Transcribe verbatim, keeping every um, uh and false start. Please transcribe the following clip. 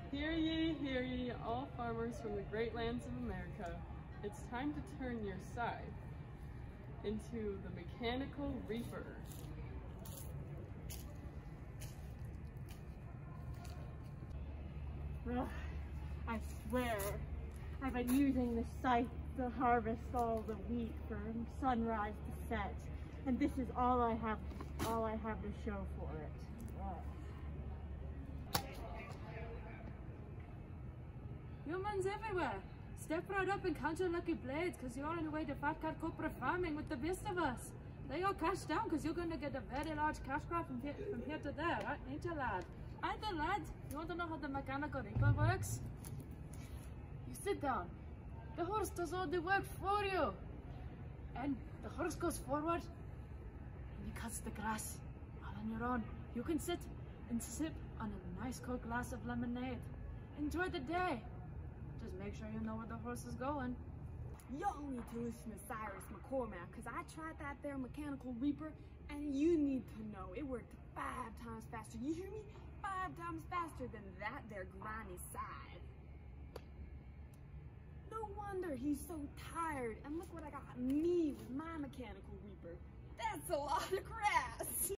Hear ye, hear ye, all farmers from the great lands of America. It's time to turn your scythe into the mechanical reaper. Ugh, I swear, I've been using the scythe to harvest all the wheat from sunrise to set, and this is all I have, all I have to show for it. Ugh. Humans everywhere, step right up and count your lucky blades, because you're on your way to fat cat corporate farming with the best of us. Lay your cash down, because you're going to get a very large cash crop from here, from here to there, right? Ain't you, lad? Ain't you, lad? You want to know how the mechanical reaper works? You sit down. The horse does all the work for you. And the horse goes forward, and he cuts the grass all on your own. You can sit and sip on a nice cold glass of lemonade. Enjoy the day. Just make sure you know where the horse is going. Y'all need to listen to Cyrus McCormack, because I tried that there mechanical reaper, and you need to know it worked five times faster. You hear me? Five times faster than that there grimy scythe. No wonder he's so tired. And look what I got me with my mechanical reaper. That's a lot of grass.